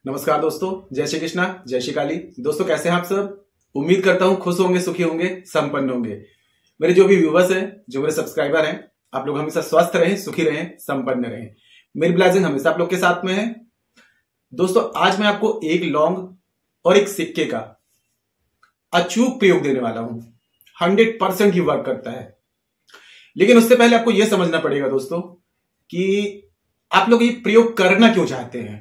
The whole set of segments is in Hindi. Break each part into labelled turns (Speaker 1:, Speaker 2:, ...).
Speaker 1: नमस्कार दोस्तों, जय श्री कृष्णा, जय श्री काली। दोस्तों कैसे हैं आप सब? उम्मीद करता हूं खुश होंगे, सुखी होंगे, संपन्न होंगे। मेरे जो भी व्यूवर्स हैं, जो मेरे सब्सक्राइबर हैं, आप लोग हमेशा स्वस्थ रहें, सुखी रहें, संपन्न रहें। मेरी ब्लेसिंग हमेशा आप लोग के साथ में है। दोस्तों आज मैं आपको एक लौंग और एक सिक्के का अचूक प्रयोग देने वाला हूं। 100% ही वर्क करता है। लेकिन उससे पहले आपको यह समझना पड़ेगा दोस्तों कि आप लोग ये प्रयोग करना क्यों चाहते हैं।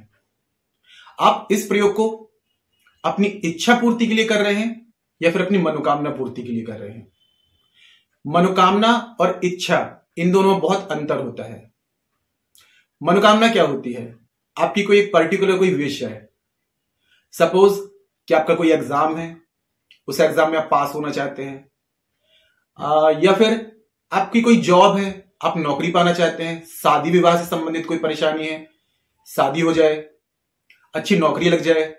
Speaker 1: आप इस प्रयोग को अपनी इच्छा पूर्ति के लिए कर रहे हैं या फिर अपनी मनोकामना पूर्ति के लिए कर रहे हैं। मनोकामना और इच्छा, इन दोनों में बहुत अंतर होता है। मनोकामना क्या होती है? आपकी कोई एक पर्टिकुलर कोई विश है। सपोज कि आपका कोई एग्जाम है, उस एग्जाम में आप पास होना चाहते हैं, या फिर आपकी कोई जॉब है, आप नौकरी पाना चाहते हैं, शादी विवाह से संबंधित कोई परेशानी है, शादी हो जाए, अच्छी नौकरी लग जाए,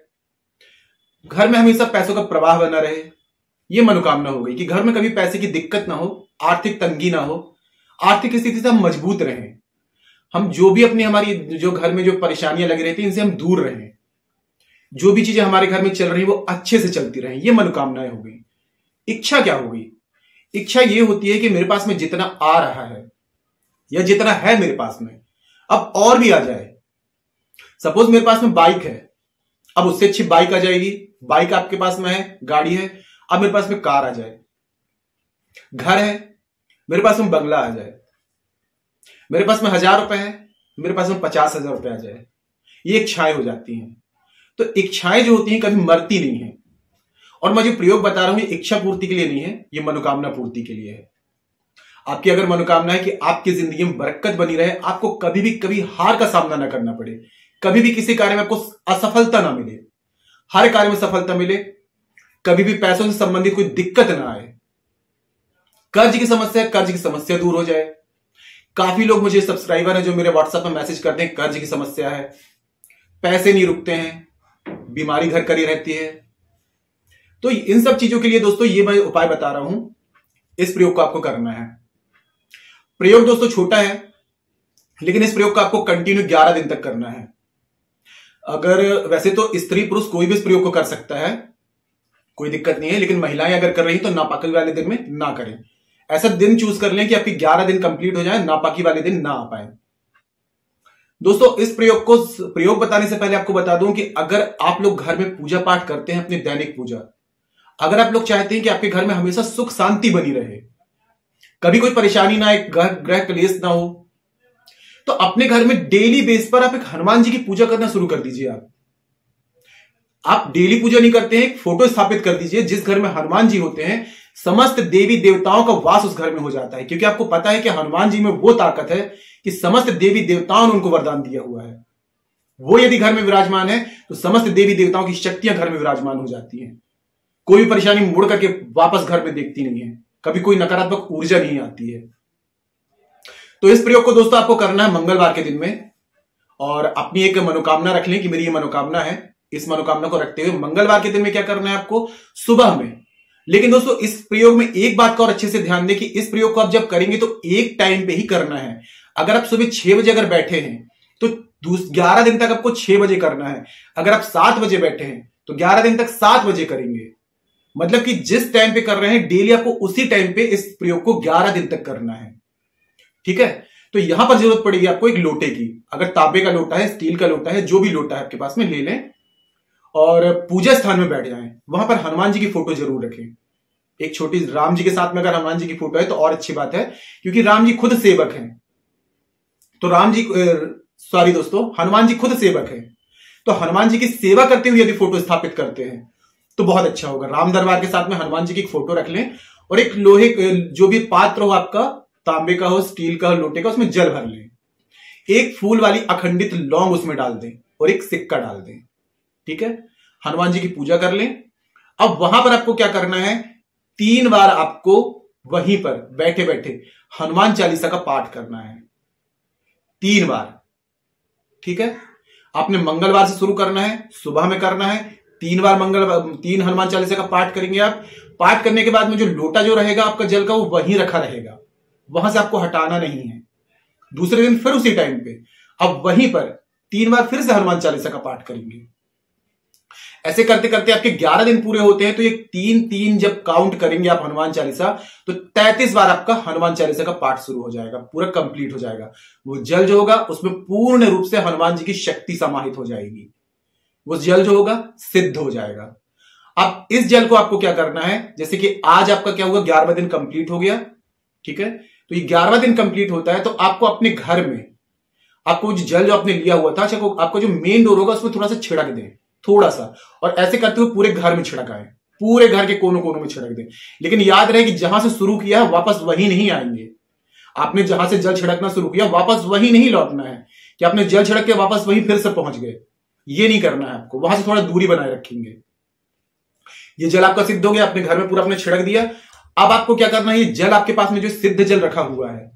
Speaker 1: घर में हमेशा पैसों का प्रवाह बना रहे। यह मनोकामना हो गई कि घर में कभी पैसे की दिक्कत ना हो, आर्थिक तंगी ना हो, आर्थिक स्थिति से हम मजबूत रहें। हम जो भी अपनी हमारी जो घर में जो परेशानियां लगी रहती हैं, इनसे हम दूर रहें। जो भी चीजें हमारे घर में चल रही है वो अच्छे से चलती रहें। ये मनोकामनाएं हो गई। इच्छा क्या हो गई? इच्छा ये होती है कि मेरे पास में जितना आ रहा है या जितना है मेरे पास में, अब और भी आ जाए। सपोज मेरे पास में बाइक है, अब उससे अच्छी बाइक आ जाएगी। बाइक आपके पास में है, गाड़ी है, अब मेरे पास में कार आ जाए। घर है, मेरे पास में बंगला आ जाए। मेरे पास में 1000 रुपए है, मेरे पास में 50,000 रुपए आ जाए। ये इच्छाएं हो जाती हैं। तो इच्छाएं जो होती हैं कभी मरती नहीं है। और मैं जो प्रयोग बता रहा हूं ये इच्छा पूर्ति के लिए नहीं है, ये मनोकामना पूर्ति के लिए है। आपकी अगर मनोकामना है कि आपकी जिंदगी में बरकत बनी रहे, आपको कभी हार का सामना ना करना पड़े, कभी भी किसी कार्य में आपको असफलता ना मिले, हर कार्य में सफलता मिले, कभी भी पैसों से संबंधित कोई दिक्कत ना आए, कर्ज की समस्या दूर हो जाए। काफी लोग मुझे सब्सक्राइबर हैं जो मेरे व्हाट्सएप में मैसेज करते हैं, कर्ज की समस्या है, पैसे नहीं रुकते हैं, बीमारी घर करी रहती है। तो इन सब चीजों के लिए दोस्तों ये मैं उपाय बता रहा हूं। इस प्रयोग को आपको करना है। प्रयोग दोस्तों छोटा है, लेकिन इस प्रयोग को आपको कंटिन्यू 11 दिन तक करना है। अगर वैसे तो स्त्री पुरुष कोई भी इस प्रयोग को कर सकता है, कोई दिक्कत नहीं है, लेकिन महिलाएं अगर कर रही तो नापाकी वाले दिन में ना करें। ऐसा दिन चूज कर लें कि आपकी 11 दिन कंप्लीट हो जाए, नापाकी वाले दिन ना आ पाए। दोस्तों इस प्रयोग बताने से पहले आपको बता दूं कि अगर आप लोग घर में पूजा पाठ करते हैं, अपनी दैनिक पूजा, अगर आप लोग चाहते हैं कि आपके घर में हमेशा सुख शांति बनी रहे, कभी कोई परेशानी ना आए, ग्रह क्लेश ना हो, तो अपने घर में डेली बेस पर आप एक हनुमान जी की पूजा करना शुरू कर दीजिए। आप डेली पूजा नहीं करते हैं, एक फोटो स्थापित कर दीजिए। जिस घर में हनुमान जी होते हैं, समस्त देवी देवताओं का वास उस घर में हो जाता है, क्योंकि आपको पता है कि हनुमान जी में वो ताकत है कि समस्त देवी देवताओं ने उनको वरदान दिया हुआ है। वो यदि घर में विराजमान है तो समस्त देवी देवताओं की शक्तियां घर में विराजमान हो जाती हैं। कोई भी परेशानी मुड़ करके वापस घर में देखती नहीं है, कभी कोई नकारात्मक ऊर्जा नहीं आती है। तो इस प्रयोग को दोस्तों आपको करना है मंगलवार के दिन में, और अपनी एक मनोकामना रख लें कि मेरी ये मनोकामना है। इस मनोकामना को रखते हुए मंगलवार के दिन में क्या करना है आपको? सुबह में। लेकिन दोस्तों इस प्रयोग में एक बात का और अच्छे से ध्यान दें कि इस प्रयोग को आप जब करेंगे तो एक टाइम पे ही करना है। अगर आप सुबह 6 बजे अगर बैठे हैं तो 11 दिन तक आपको 6 बजे करना है। अगर आप 7 बजे बैठे हैं तो 11 दिन तक 7 बजे करेंगे। मतलब कि जिस टाइम पे कर रहे हैं डेली आपको उसी टाइम पे इस प्रयोग को 11 दिन तक करना है। ठीक है? तो यहां पर जरूरत पड़ेगी आपको एक लोटे की। अगर तांबे का लोटा है, स्टील का लोटा है, जो भी लोटा है आपके पास में ले लें और पूजा स्थान में बैठ जाएं। वहां पर हनुमान जी की फोटो जरूर रखें। एक छोटी राम जी के साथ में अगर हनुमान जी की फोटो है तो और अच्छी बात है, क्योंकि राम जी खुद सेवक हैं। तो हनुमान जी खुद सेवक हैं। तो हनुमान जी की सेवा करते हुए यदि फोटो स्थापित करते हैं तो बहुत अच्छा होगा। राम दरबार के साथ में हनुमान जी की एक फोटो रख लें और एक लोहे जो भी पात्र हो आपका, तांबे का हो, स्टील का हो, लोटे का, उसमें जल भर लें। एक फूल वाली अखंडित लौंग उसमें डाल दें और एक सिक्का डाल दें। ठीक है? हनुमान जी की पूजा कर लें। अब वहां पर आपको क्या करना है? 3 बार आपको वहीं पर बैठे बैठे हनुमान चालीसा का पाठ करना है। 3 बार। ठीक है? आपने मंगलवार से शुरू करना है, सुबह में करना है। 3 बार 3 हनुमान चालीसा का पाठ करेंगे आप। पाठ करने के बाद में जो लोटा जो रहेगा आपका जल का, वो वहीं रखा रहेगा, वहां से आपको हटाना नहीं है। दूसरे दिन फिर उसी टाइम पे अब वहीं पर 3 बार फिर से हनुमान चालीसा का पाठ करेंगे। ऐसे करते करते आपके 11 दिन पूरे होते हैं, तो ये 3-3 जब काउंट करेंगे आप हनुमान चालीसा, तो 33 बार आपका हनुमान चालीसा का पाठ शुरू हो जाएगा, पूरा कंप्लीट हो जाएगा। वो जल जो होगा उसमें पूर्ण रूप से हनुमान जी की शक्ति समाहित हो जाएगी, वो जल जो होगा सिद्ध हो जाएगा। अब इस जल को आपको क्या करना है, जैसे कि आज आपका क्या हुआ, 11वां दिन कंप्लीट हो गया, ठीक है। तो ये 11वां दिन कंप्लीट होता है, तो आपको अपने घर में आपको जो जल जो आपने लिया हुआ था, आपको जो मेन डोर होगा उसमें थोड़ा सा छिड़क दें, थोड़ा सा, और ऐसे करते हुए पूरे घर में छिड़काएं, पूरे घर के कोनों कोनों में छिड़क दें। लेकिन याद रहे कि जहां से शुरू किया वापस वही नहीं आएंगे। आपने जहां से जल छिड़कना शुरू किया वापस वही नहीं लौटना है कि आपने जल छिड़क के वापस वही फिर से पहुंच गए, ये नहीं करना है आपको, वहां से थोड़ा दूरी बनाए रखेंगे। ये जल आपका सिद्ध हो गया, अपने घर में पूरा आपने छिड़क दिया। अब आपको क्या करना है, ये जल आपके पास में जो सिद्ध जल रखा हुआ है,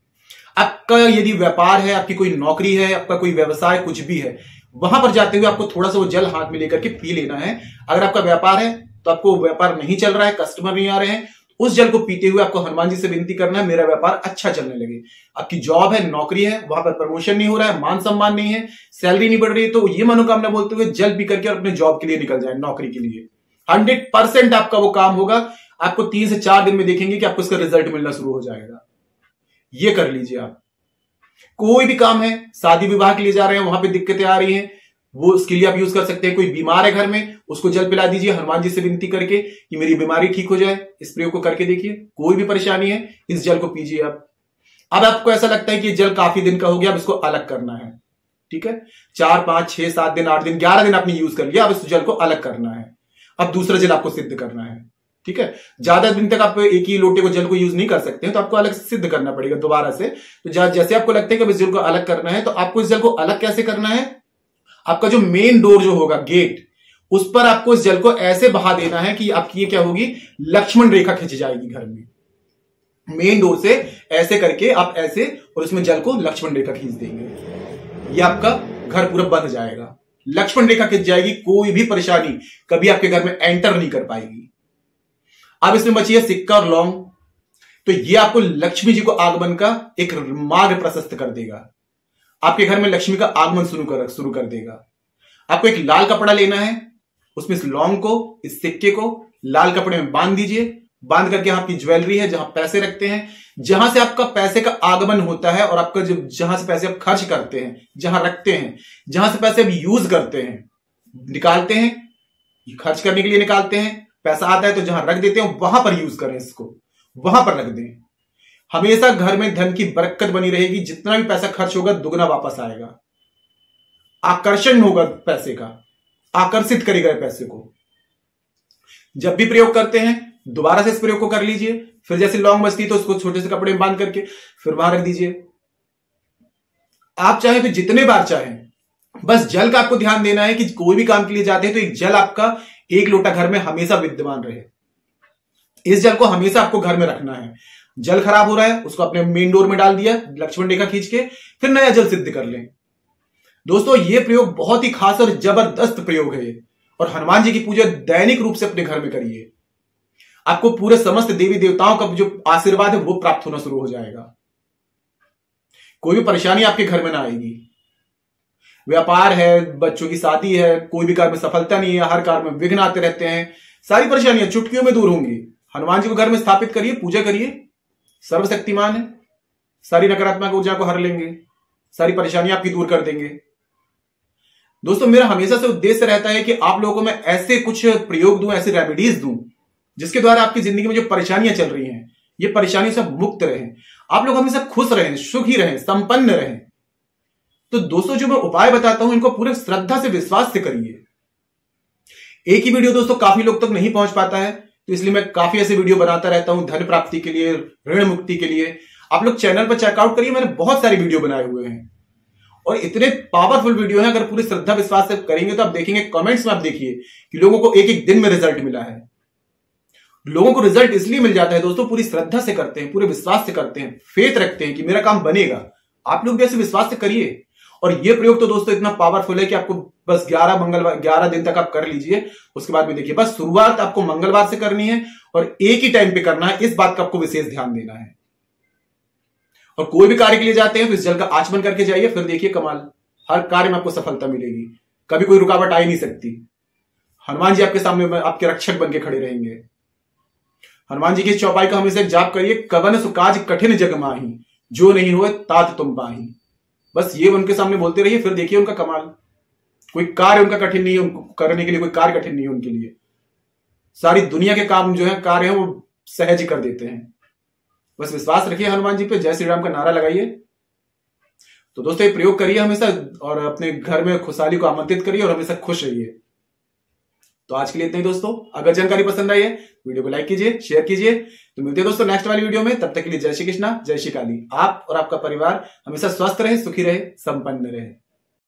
Speaker 1: आपका यदि व्यापार है, आपकी कोई नौकरी है, आपका कोई व्यवसाय कुछ भी है, वहां पर जाते हुए आपको थोड़ा सा वो जल हाथ में लेकर के पी लेना है। अगर आपका व्यापार है तो आपको व्यापार नहीं चल रहा है, कस्टमर नहीं आ रहे हैं, उस जल को पीते हुए आपको हनुमान जी से विनती करना है, मेरा व्यापार अच्छा चलने लगे। आपकी जॉब है, नौकरी है, वहां पर प्रमोशन नहीं हो रहा है, मान सम्मान नहीं है, सैलरी नहीं बढ़ रही है, तो ये मनोकामना बोलते हुए जल पी करके और अपने जॉब के लिए निकल जाए, नौकरी के लिए। 100% आपका वो काम होगा। आपको 3 से 4 दिन में देखेंगे कि आपको इसका रिजल्ट मिलना शुरू हो जाएगा। ये कर लीजिए आप। कोई भी काम है, शादी विवाह के लिए जा रहे हैं, वहां पे दिक्कतें आ रही हैं, वो उसके लिए आप यूज कर सकते हैं। कोई बीमार है घर में, उसको जल पिला दीजिए हनुमान जी से विनती करके कि मेरी बीमारी ठीक हो जाए। इस प्रयोग को करके देखिए, कोई भी परेशानी है इस जल को पीजिए आप। अब आपको ऐसा लगता है कि जल काफी दिन का हो गया, अब इसको अलग करना है, ठीक है। 4, 5, 6, 7 दिन, 8 दिन, 11 दिन आपने यूज कर लिया, अब इस जल को अलग करना है। अब दूसरा जल आपको सिद्ध करना है, ठीक है। ज्यादा दिन तक आप एक ही लोटे को जल को यूज नहीं कर सकते हैं, तो आपको अलग सिद्ध करना पड़ेगा दोबारा से। तो जैसे आपको लगता है कि इस जल को अलग करना है, तो आपको इस जल को अलग कैसे करना है, आपका जो मेन डोर जो होगा, गेट, उस पर आपको इस जल को ऐसे बहा देना है कि आपकी ये क्या होगी, लक्ष्मण रेखा खिंच जाएगी घर में। मेन डोर से ऐसे करके आप ऐसे, और उसमें जल को लक्ष्मण रेखा खींच देंगे, ये आपका घर पूरा बंध जाएगा, लक्ष्मण रेखा खिंच जाएगी। कोई भी परेशानी कभी आपके घर में एंटर नहीं कर पाएगी। अब इसमें बची है सिक्का और लौंग, तो ये आपको लक्ष्मी जी को आगमन का एक मार्ग प्रशस्त कर देगा, आपके घर में लक्ष्मी का आगमन शुरू कर देगा। आपको एक लाल कपड़ा लेना है, उसमें इस लौंग को, इस सिक्के को लाल कपड़े में बांध दीजिए। बांध करके आपकी ज्वेलरी है, जहां पैसे रखते हैं, जहां से आपका पैसे का आगमन होता है, और आपका जहां से पैसे आप खर्च करते हैं, जहां रखते हैं, जहां से पैसे आप यूज करते हैं, निकालते हैं, खर्च करने के लिए निकालते हैं, पैसा आता है तो जहां रख देते हैं वहां पर यूज करें, इसको वहां पर रख दें। हमेशा घर में धन की बरकत बनी रहेगी, जितना भी पैसा खर्च होगा दुगना वापस आएगा, आकर्षण होगा पैसे का, आकर्षित करेगा पैसे को। जब भी प्रयोग करते हैं दोबारा से इस प्रयोग को कर लीजिए। फिर जैसे लौंग बचती है तो उसको छोटे से कपड़े में बांध करके फिर वहां रख दीजिए। आप चाहें तो जितने बार चाहें, बस जल का आपको ध्यान देना है कि कोई भी काम के लिए जाते हैं तो एक जल आपका एक लोटा घर में हमेशा विद्यमान रहे। इस जल को हमेशा आपको घर में रखना है। जल खराब हो रहा है, उसको अपने मेन डोर में डाल दिया, लक्ष्मण रेखा खींच के, फिर नया जल सिद्ध कर लें। दोस्तों ये प्रयोग बहुत ही खास और जबरदस्त प्रयोग है ये, और हनुमान जी की पूजा दैनिक रूप से अपने घर में करिए। आपको पूरे समस्त देवी देवताओं का जो आशीर्वाद है वो प्राप्त होना शुरू हो जाएगा। कोई भी परेशानी आपके घर में ना आएगी। व्यापार है, बच्चों की शादी है, कोई भी कार्य में सफलता नहीं है, हर कार्य में विघ्न आते रहते हैं, सारी परेशानियां चुटकियों में दूर होंगी। हनुमान जी को घर में स्थापित करिए, पूजा करिए, सर्वशक्तिमान है, सारी नकारात्मक ऊर्जा को हर लेंगे, सारी परेशानियां आपकी दूर कर देंगे। दोस्तों मेरा हमेशा से उद्देश्य रहता है कि आप लोगों को मैं ऐसे कुछ प्रयोग दूं, ऐसे रेमेडीज दूं, जिसके द्वारा आपकी जिंदगी में जो परेशानियां चल रही हैं, ये परेशानियों से मुक्त रहें, आप लोग हमेशा खुश रहें, सुखी रहें, संपन्न रहें। तो दोस्तों जो मैं उपाय बताता हूं, इनको पूरे श्रद्धा से, विश्वास से करिए। एक ही वीडियो दोस्तों काफी लोग तक नहीं पहुंच पाता है, तो इसलिए मैं काफी ऐसे वीडियो बनाता रहता हूं धन प्राप्ति के लिए, ऋण मुक्ति के लिए। आप लोग चैनल पर चेकआउट करिए, मैंने बहुत सारी वीडियो बनाए हुए हैं और इतने पावरफुल वीडियो हैं। अगर पूरी श्रद्धा विश्वास से करेंगे तो आप देखेंगे, कमेंट्स में आप देखिए कि लोगों को एक एक दिन में रिजल्ट मिला है। लोगों को रिजल्ट इसलिए मिल जाता है दोस्तों, पूरी श्रद्धा से करते हैं, पूरे विश्वास से करते हैं, फेथ रखते हैं कि मेरा काम बनेगा। आप लोग भी ऐसे विश्वास से करिए। और ये प्रयोग तो दोस्तों इतना पावरफुल है कि आपको बस 11 दिन तक आप कर लीजिए, उसके बाद में देखिए। बस शुरुआत आपको मंगलवार से करनी है और एक ही टाइम पे करना है, इस बात का आपको विशेष ध्यान देना है। और कोई भी कार्य के लिए जाते हैं तो इस जल का आचमन करके जाइए, फिर देखिए कमाल, हर कार्य में आपको सफलता मिलेगी, कभी कोई रुकावट आ ही नहीं सकती। हनुमान जी आपके सामने आपके रक्षक बन के खड़े रहेंगे। हनुमान जी की चौपाई का हमेशा एक जाप करिए, कवन सुकाज कठिन जग माही, जो नहीं हुए तात तुम पाही। बस ये उनके सामने बोलते रहिए, फिर देखिए उनका कमाल। कोई कार्य उनका कठिन नहीं है, उनको करने के लिए कोई कार्य कठिन नहीं है उनके लिए। सारी दुनिया के काम जो है, कार्य है, वो सहज कर देते हैं। बस विश्वास रखिए हनुमान जी पे, जय श्री राम का नारा लगाइए। तो दोस्तों ये प्रयोग करिए हमेशा, और अपने घर में खुशहाली को आमंत्रित करिए और हमेशा खुश रहिए। तो आज के लिए इतना ही दोस्तों। अगर जानकारी पसंद आई है, वीडियो को लाइक कीजिए, शेयर कीजिए। तो मिलते हैं दोस्तों नेक्स्ट वाली वीडियो में। तब तक के लिए जय श्री कृष्णा, जय श्री काली। आप और आपका परिवार हमेशा स्वस्थ रहे, सुखी रहे, संपन्न रहे।